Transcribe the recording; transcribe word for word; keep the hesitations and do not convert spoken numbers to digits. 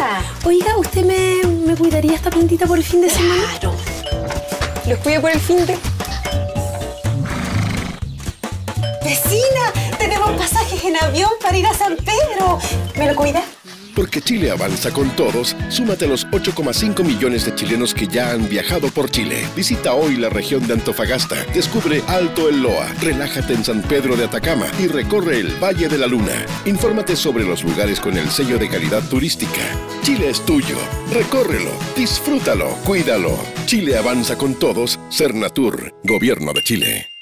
Vecina. Oiga, ¿usted me, me cuidaría esta plantita por el fin de semana? Claro. ¿Los cuido por el fin de...? Vecina, tenemos pasajes en avión para ir a San Pedro. ¿Me lo cuida? Porque Chile avanza con todos, súmate a los ocho coma cinco millones de chilenos que ya han viajado por Chile. Visita hoy la región de Antofagasta, descubre Alto El Loa, relájate en San Pedro de Atacama y recorre el Valle de la Luna. Infórmate sobre los lugares con el sello de calidad turística. Chile es tuyo, recórrelo, disfrútalo, cuídalo. Chile avanza con todos, Cernatur, Gobierno de Chile.